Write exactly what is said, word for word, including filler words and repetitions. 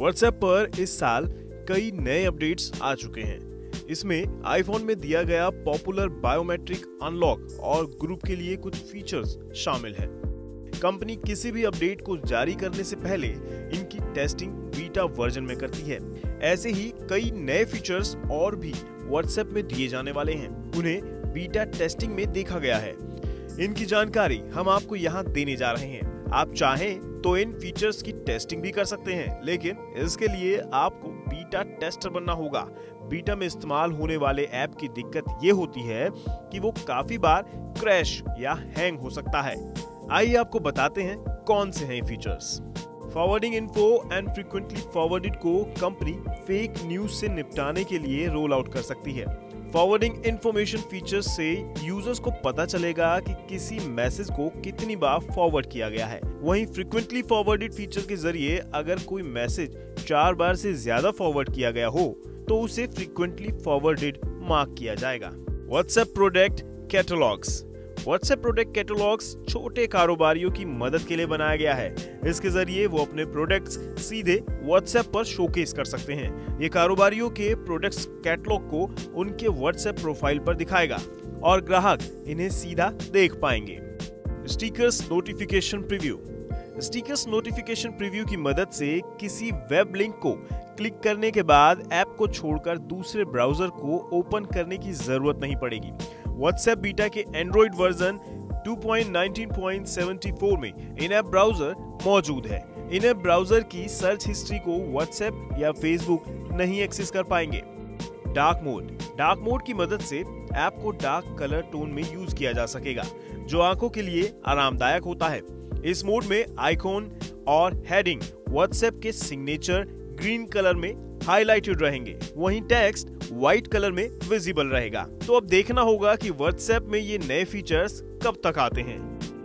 WhatsApp पर इस साल कई नए अपडेट्स आ चुके हैं। इसमें आईफोन में दिया गया पॉपुलर बायोमेट्रिक अनलॉक और ग्रुप के लिए कुछ फीचर्स शामिल हैं। कंपनी किसी भी अपडेट को जारी करने से पहले इनकी टेस्टिंग बीटा वर्जन में करती है। ऐसे ही कई नए फीचर्स और भी व्हाट्सएप में दिए जाने वाले हैं, उन्हें बीटा टेस्टिंग में देखा गया है। इनकी जानकारी हम आपको यहाँ देने जा रहे हैं। आप चाहें तो इन फीचर्स की टेस्टिंग भी कर सकते हैं, लेकिन इसके लिए आपको बीटा टेस्टर बनना होगा। बीटा में इस्तेमाल होने वाले ऐप की दिक्कत ये होती है कि वो काफी बार क्रैश या हैंग हो सकता है। आइए आपको बताते हैं कौन से हैं features. Forwarding info and frequently forwarded को कंपनी फेक न्यूज से निपटाने के लिए रोल आउट कर सकती है। फॉरवर्डिंग इंफॉर्मेशन फीचर्स से यूजर्स को पता चलेगा कि किसी मैसेज को कितनी बार फॉरवर्ड किया गया है। वहीं फ्रीक्वेंटली फॉरवर्डेड फीचर के जरिए अगर कोई मैसेज चार बार से ज्यादा फॉरवर्ड किया गया हो तो उसे फ्रीक्वेंटली फॉरवर्डेड मार्क किया जाएगा। WhatsApp product catalogues. WhatsApp product catalogues छोटे कारोबारियों की मदद के लिए बनाया गया है। इसके जरिए वो अपने प्रोडक्ट्स सीधे व्हाट्सएप पर शोकेस कर सकते हैं। ये कारोबारियों के प्रोडक्ट्स कैटलॉग को उनके व्हाट्सएप प्रोफाइल पर दिखाएगा और ग्राहक इन्हें सीधा देख पाएंगे। Stickers notification preview. Stickers notification preview की मदद से किसी वेब लिंक को क्लिक करने के बाद ऐप को छोड़कर दूसरे ब्राउजर को ओपन करने की जरूरत नहीं पड़ेगी। व्हाट्सएप बीटा के Android version two point nineteen point seventy four में इन ऐप ब्राउजर मौजूद है। इन ऐप ब्राउजर की सर्च हिस्ट्री को व्हाट्सएप या फेसबुक नहीं एक्सेस कर पाएंगे। Dark mode. डार्क मोड की मदद से ऐप को डार्क कलर टोन में यूज किया जा सकेगा, जो आंखों के लिए आरामदायक होता है। इस मोड में आइकॉन और हेडिंग व्हाट्सएप के सिग्नेचर ग्रीन कलर में हाईलाइटेड रहेंगे, वहीं टेक्स्ट व्हाइट कलर में विजिबल रहेगा। तो अब देखना होगा कि व्हाट्सएप में ये नए फीचर्स कब तक आते हैं।